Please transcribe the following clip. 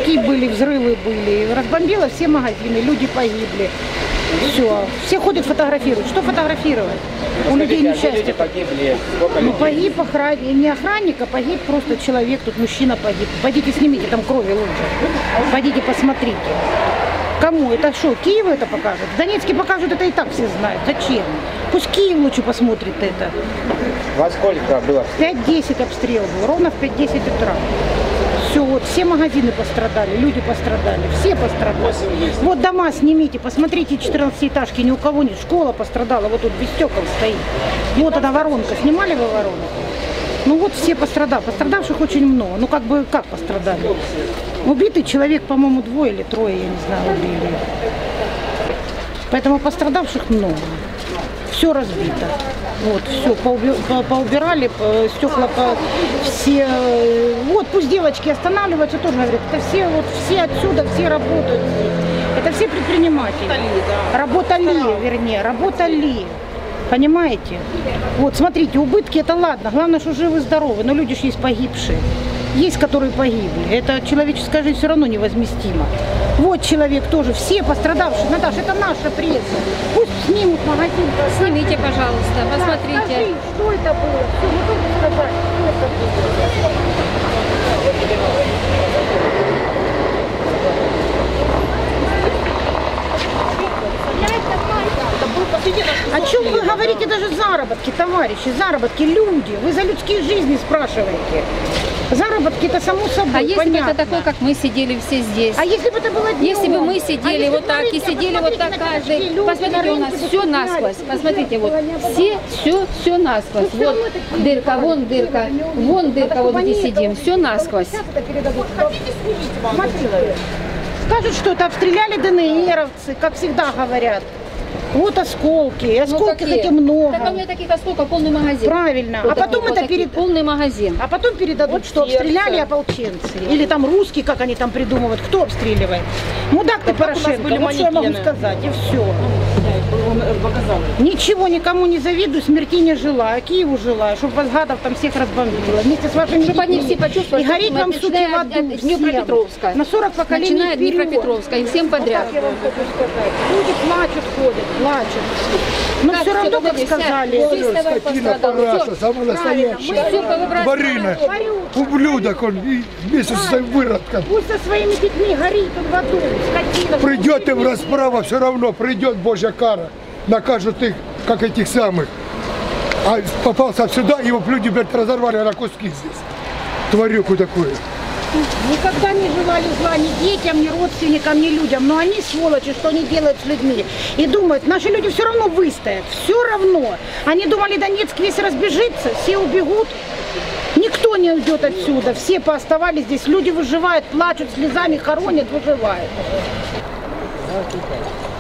броски были, взрывы были. Разбомбило все магазины, люди погибли. Все ходят фотографируют. Что фотографировать? У людей несчастье. Погибли. Ну погиб охранник, не охранник, а погиб просто человек, тут мужчина погиб. Пойдите снимите, там крови лужа. Пойдите посмотрите. Кому? Это что, Киеву это покажут? В Донецке покажут, это и так все знают. Зачем? Пусть Киев лучше посмотрит это. Во сколько было? 5-10 обстрел был, ровно в 5-10 утра. Все, вот, все магазины пострадали, люди пострадали, все пострадали. Вот дома снимите, посмотрите 14-этажки, ни у кого нет. Школа пострадала, вот тут без стекол стоит. Вот она воронка, снимали вы воронку? Ну вот все пострадали, пострадавших очень много. Ну как бы, как пострадали? Убитый человек, по-моему, 2 или 3, я не знаю, убили. Поэтому пострадавших много. Все разбито. Вот, все, поубирали, стекла все. Вот, пусть девочки останавливаются, тоже говорят, это все, вот, все отсюда, все работают. Это все предприниматели. Работали. Понимаете? Вот, смотрите, убытки это ладно, главное, что живы и здоровы, но люди же есть погибшие. Есть, которые погибли. Это человеческая жизнь все равно невозместима. Вот человек тоже, все пострадавшие. Наташа, это наша пресса. Пусть снимут магазин. Снимите, пожалуйста, посмотрите. Скажи, что это было? Все, мы только сказать, что это было. О чем вы говорите даже заработки, товарищи, заработки, люди? Вы за людские жизни спрашиваете. Заработки это само собой, А если понятно. бы это такой, как мы сидели все здесь? А если бы это было днем? Если бы мы сидели вот так и сидели вот так каждый, посмотрите, у нас все насквозь, посмотрите, вот все насквозь, вот дырка, вон дырка, вот где сидим, все насквозь. Смотрите. Скажут, что это обстреляли ДНРовцы, как всегда говорят. Вот осколки, осколки хотя много. Так у меня таких осколков полный магазин. Правильно. Вот А потом таких, это полный магазин. А потом передадут, вот что обстреляли ополченцы. Или там русские, как они там придумывают. Кто обстреливает? Мудак ты, Порошенко. Вот что я могу сказать. И все. Ничего никому не завидую, смерти не желаю. Киеву желаю, чтобы вас гадов там всех разбомбило. Вместе с вашими Чтобы они все почувствовали, и гореть вам, суки, в аду. Днепропетровска. На 40 поколений Начиная вперед. Днепропетровска, и всем подряд. Вот так я вам хочу сказать. Люди плачут, ходят, плачут. Но все равно, как сказали. Скотина, параша, самая настоящая. Барина, ублюдок, он вместе со своим выродком. Пусть со своими детьми горит он в аду, скотина. Придет им расправа, все равно придет Божья кара. Накажут их, как этих самых. А попался сюда, его люди, блядь, разорвали на куски здесь. Тварюку такую. Никогда не желали зла ни детям, ни родственникам, ни людям. Но они, сволочи, что они делают с людьми. И думают, наши люди все равно выстоят. Все равно. Они думали, Донецк весь разбежится, все убегут. Никто не уйдет отсюда. Все пооставались здесь. Люди выживают, плачут, слезами хоронят, выживают.